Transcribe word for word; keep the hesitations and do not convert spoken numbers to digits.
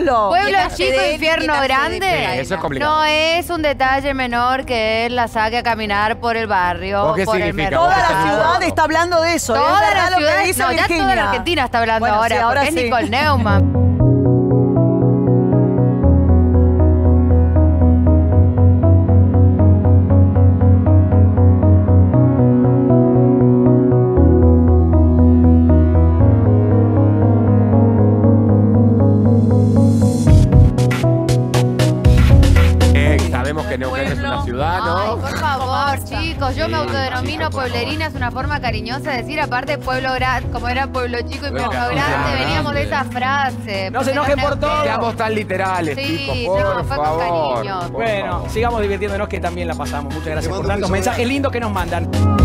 solo. Pueblo chico, infierno grande. Eso es complicado. No es un detalle menor que él la saque a caminar por el barrio, ¿O qué por el significa? mercado. Toda la ciudad está hablando de eso. Toda es la verdad lo ciudad, que dice no, ya Virginia. toda la Argentina está hablando Bueno, ahora, sí, ahora porque sí. es Nicole Neumann. Que Neuquén es una ciudad, ¿no? Ay, por favor, chicos, yo me autodenomino pueblerina, es una forma cariñosa de decir, aparte pueblo grande, como era pueblo chico y pueblo grande, veníamos de esa frase. No se enojen por todo. Seamos tan literales, Sí, chicos, por no, fue con favor. cariño. Por Bueno, favor. sigamos divirtiéndonos que también la pasamos. Muchas gracias Te por mando tantos un beso. mensajes lindos que nos mandan.